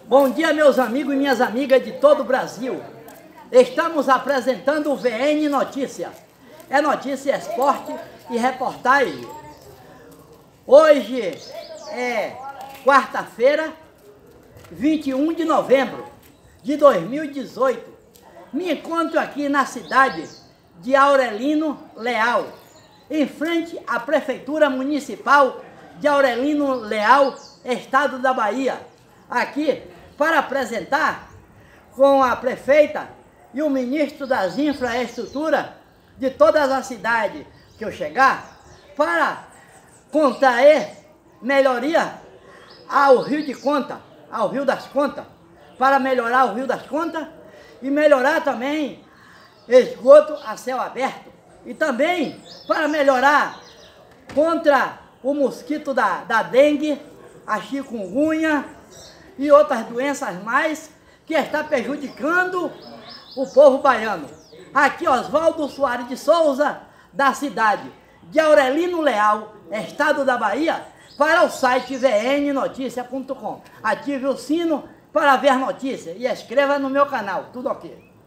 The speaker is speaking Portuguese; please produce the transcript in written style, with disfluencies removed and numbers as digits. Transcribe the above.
Bom dia, meus amigos e minhas amigas de todo o Brasil. Estamos apresentando o VN Notícia. É notícia, esporte e reportagem. Hoje é quarta-feira, 21 de novembro de 2018. Me encontro aqui na cidade de Aurelino Leal, em frente à Prefeitura Municipal de Aurelino Leal, Estado da Bahia. Aqui para apresentar com a prefeita e o ministro das Infraestruturas de todas as cidades que eu chegar, para contrair melhoria ao Rio de Conta, ao Rio das Contas, para melhorar o Rio das Contas e melhorar também esgoto a céu aberto. E também para melhorar contra o mosquito da dengue, a chikungunya e outras doenças mais que está prejudicando o povo baiano. Aqui Oswaldo Soares de Souza, da cidade de Aurelino Leal, Estado da Bahia, para o site vnnoticia.com. Ative o sino para ver notícias e inscreva no meu canal. Tudo ok.